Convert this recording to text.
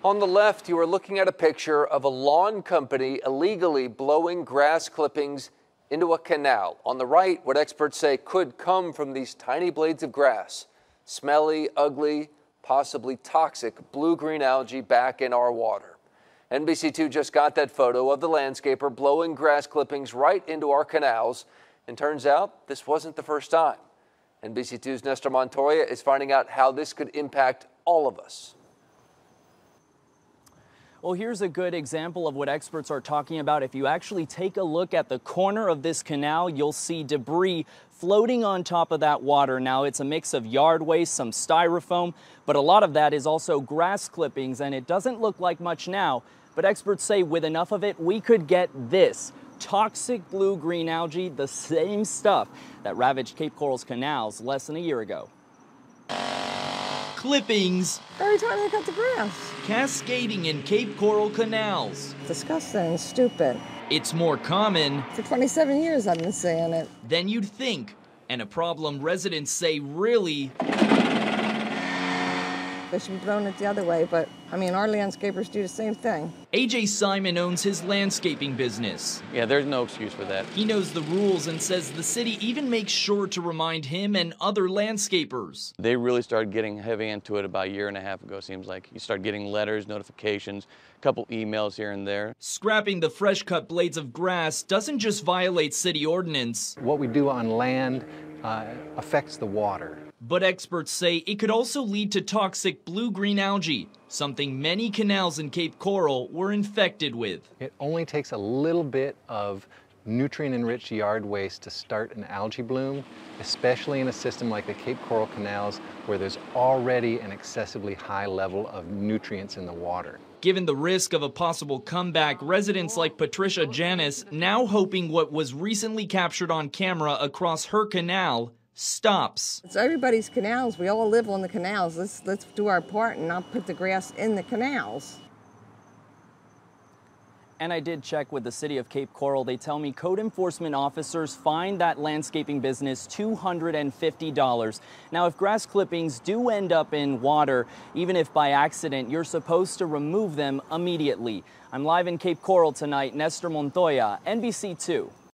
On the left, you are looking at a picture of a lawn company illegally blowing grass clippings into a canal. On the right, what experts say could come from these tiny blades of grass. Smelly, ugly, possibly toxic blue-green algae back in our water. NBC2 just got that photo of the landscaper blowing grass clippings right into our canals. And turns out this wasn't the first time. NBC2's Nestor Montoya is finding out how this could impact all of us. Well, here's a good example of what experts are talking about. If you actually take a look at the corner of this canal, you'll see debris floating on top of that water. Now, it's a mix of yard waste, some styrofoam, but a lot of that is also grass clippings, and it doesn't look like much now. But experts say with enough of it, we could get this toxic blue-green algae, the same stuff that ravaged Cape Coral's canals less than a year ago. Clippings every time they cut the grass, cascading in Cape Coral canals. Disgusting and stupid. It's more common For 27 years I've been saying it. than you'd think, and a problem residents say really They should be throwing it the other way, but I mean, our landscapers do the same thing. AJ Simon owns his landscaping business. Yeah, there's no excuse for that. He knows the rules and says the city even makes sure to remind him and other landscapers. They really started getting heavy into it about a year and a half ago, seems like. You start getting letters, notifications, a couple emails here and there. Scrapping the fresh cut blades of grass doesn't just violate city ordinance. What we do on land affects the water. But experts say it could also lead to toxic blue-green algae, something many canals in Cape Coral were infected with. It only takes a little bit of nutrient-enriched yard waste to start an algae bloom, especially in a system like the Cape Coral canals where there's already an excessively high level of nutrients in the water. Given the risk of a possible comeback, residents like Patricia Janis now hoping what was recently captured on camera across her canal stops. It's everybody's canals. We all live on the canals. Let's do our part and not put the grass in the canals. And I did check with the city of Cape Coral. They tell me code enforcement officers fined that landscaping business $250. Now, if grass clippings do end up in water, even if by accident, you're supposed to remove them immediately. I'm live in Cape Coral tonight. Nestor Montoya, NBC2.